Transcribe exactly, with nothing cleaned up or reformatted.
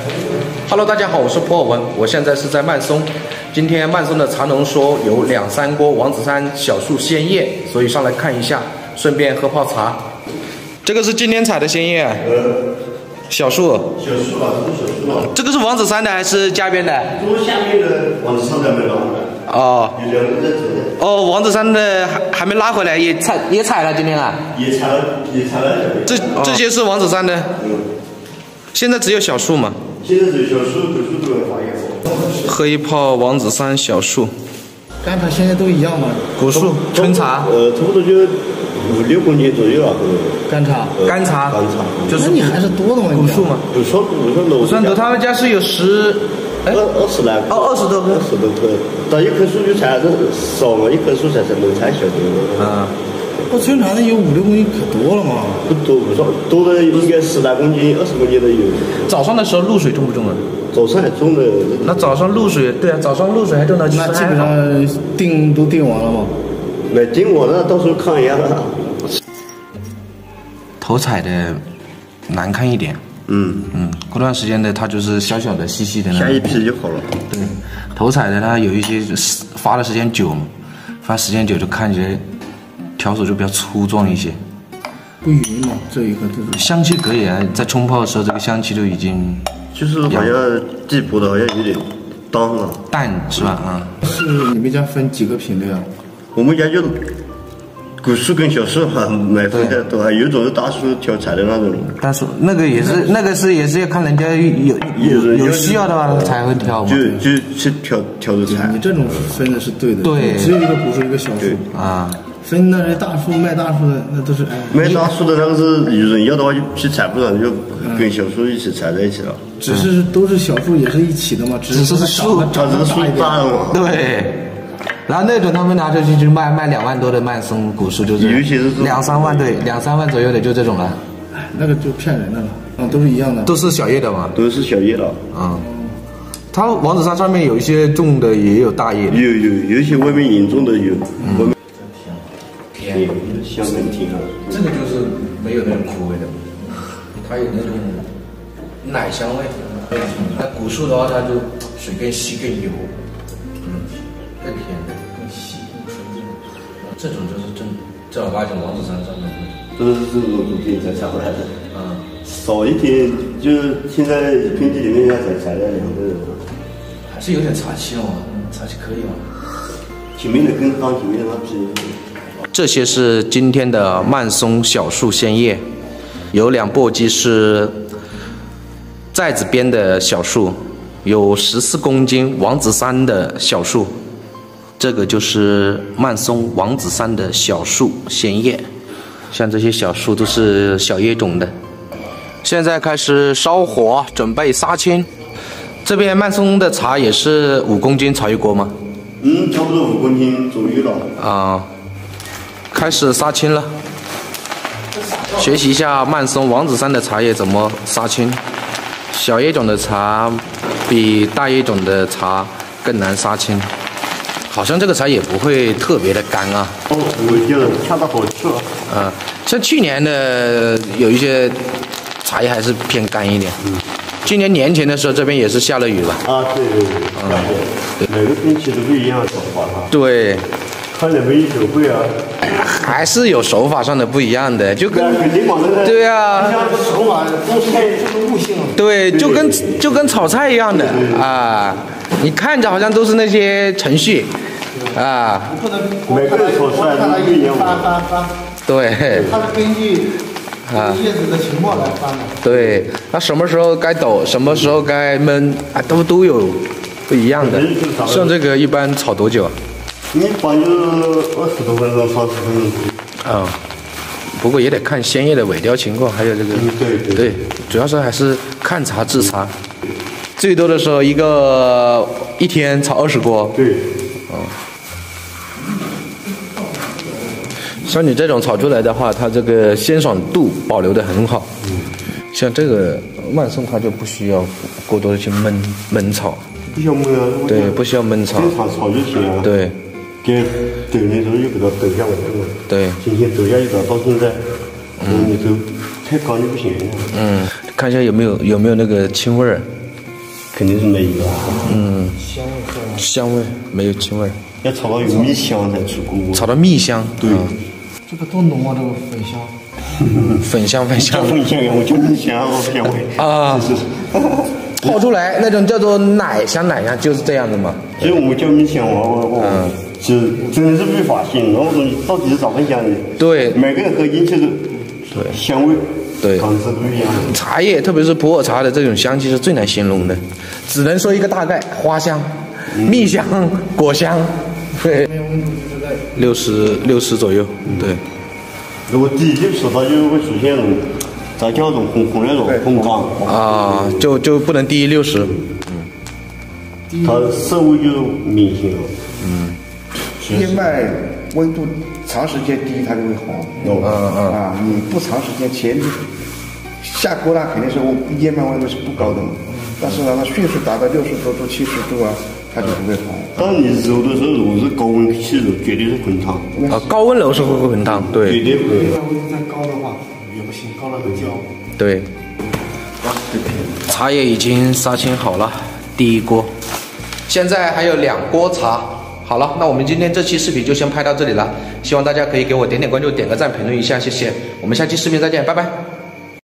Hello， 大家好，我是普洱文，我现在是在曼松。今天曼松的茶农说有两三锅王子山小树鲜叶，所以上来看一下，顺便喝泡茶。这个是今天采的鲜叶，小树。 小树啊，这是小树啊。 这个是王子山的还是家边的？ 这下面的王子山的没拿回来。 哦。 有两个在走的。 哦，王子山的还还没拉回来，也采也采了今天啊。 也采了，也采了。 这这些是王子山的。 嗯。 现在只有小树嘛。 现在是小树，古树都要发芽。 喝一泡王子山小树。 干茶现在都一样吗？ 古树、春茶。 呃，差不多就五六公斤左右了。 干茶。 干茶。 干茶。 就是。 那你还是多的嘛？ 古树嘛。 古树，古树楼。 古树楼，他们家是有十。 二二十来。 哦，二十多棵。 二十多棵。但一棵树就采这少嘛，一棵树才才能采小的。 啊。 我春茶那有五六公斤可多了嘛？ 不多不少，多的应该十来公斤、二十公斤都有。 早上的时候露水重不重啊？ 早上还种的。 那早上露水，对啊，早上露水还种的。 那基本上定都定完了吗？ 没定完了，到时候看一下了。 头采的难看一点。 嗯嗯，过段时间的它就是小小的、细细的那种。 下一批就好了。 对，头采的它有一些发的时间久，发时间久就看起来条索就比较粗壮一些。 不匀嘛，这一个都是。 香气可以啊，在冲泡的时候，这个香气都已经。 就是好像地铺的好像有点淡了。 淡是吧？啊。 是你们家分几个品类啊？ 我们家就古树跟小树还买分的多，还有种是大树挑采的那种。 大树那个也是，那个是也是要看人家有有有需要的话才会挑嘛。 就就去挑挑着采。 你这种分的是对的。 对。 只有一个古树，一个小树。 啊。 分那些大树卖大树的，那都是哎。 卖大树的那个是有人要的话就去采，不然就跟小树一起采在一起了。 只是都是小树，也是一起的嘛，只是树它这个树大了嘛。 对。然后那种他们拿出去就卖卖两万多的曼松古树，就是尤其是两三万，对，两三万左右的就这种了。 哎，那个就骗人的了，啊，都是一样的。 都是小叶的嘛。 都是小叶的。 啊。它王子山上面有一些种的也有大叶的。 有有有一些外面引种的有。 嗯。 甜，香很甜啊。 这个就是没有那种苦味的，它有那种奶香味。那古树的话，它就水更稀更油，嗯，更甜的，更细更纯正。这种就是正正儿八经王子山上面的。 这是这种昨天才采回来的。 嗯。 少一点，就是现在平地里面才采了两个人。 还是有点茶气哦，茶气可以哦。 前面的跟刚前面的那批。 这些是今天的曼松小树鲜叶，有两簸箕是寨子边的小树，有十四公斤王子山的小树，这个就是曼松王子山的小树鲜叶。像这些小树都是小叶种的。现在开始烧火，准备杀青。这边曼松的茶也是五公斤炒一锅吗？ 嗯，差不多五公斤左右了。 啊。开始杀青了，学习一下曼松王子山的茶叶怎么杀青。小叶种的茶比大叶种的茶更难杀青，好像这个茶也不会特别的干啊。 哦，我觉得恰到好处了。 啊，像去年的有一些茶叶还是偏干一点。嗯。今年年前的时候，这边也是下了雨吧？ 啊，对对对。嗯。对。每个天气都不一样，手法哈。 对。 看你们一手会啊。 还是有手法上的不一样的，就跟对啊， 手法都是这个悟性。 对，就跟就跟炒菜一样的啊，你看着好像都是那些程序啊。 每个炒菜都不一样。 对。 它是根据啊叶子的情况来翻的。 对，它什么时候该抖，什么时候该焖啊，都都有不一样的。像这个一般炒多久啊？ 一般就二十多分钟、三十分钟。 啊、哦，不过也得看鲜叶的萎凋情况，还有这个。 嗯，对 对, 对。主要是还是看茶制茶，最多的时候一个一天炒二十锅。 对。 哦。像你这种炒出来的话，它这个鲜爽度保留的很好。嗯。像这个曼松，它就不需要过多的去焖焖炒。 不需要焖啊。 对，不需要焖炒。 正常炒就行了。 对。 给抖的时候又给它抖下来了。 对。 今天抖下去了，到现在，嗯，你都太干就不行了。 嗯，看一下有没有有没有那个青味儿。 肯定是没有啊。 嗯， 香味是吧？ 香味没有青味， 要炒到有米香才出锅。 炒到蜜香。 对， 嗯这个多浓啊，这个粉香。 粉香粉香叫粉香，我就米香，我不香味啊， 是是。 泡出来那种叫做奶香奶香，就是这样子嘛。 所以我们叫米香，我我我， 嗯其实真的是没法形容，我说你到底是咋分香的？ 对每个人喝进去的对香味， 对汤汁不一样。 茶叶，特别是普洱茶的这种香气是最难形容的，只能说一个大概：花香、蜜香、果香。对， 温度就是在六十六十左右。对， 如果低就是它就会出现那种，咱叫那种红红那种红刚， 啊，就就不能低于六十。 它涩味就明显了。 嗯， 燕麦温度长时间低，它就会黄。 嗯嗯啊，你不长时间前下锅呢，肯定是温燕麦温度是不高的嘛。但是呢，它迅速达到六十多度、七十度啊，它就不会黄。 当你揉的时候，如果是高温气揉，绝对是混汤。 啊，高温揉是会混汤。 绝对对不会。 燕麦温度再高的话也不行，高了会焦。 对，茶叶已经杀青好了，第一锅，现在还有两锅茶。好了，那我们今天这期视频就先拍到这里了，希望大家可以给我点点关注、点个赞、评论一下，谢谢。我们下期视频再见，拜拜。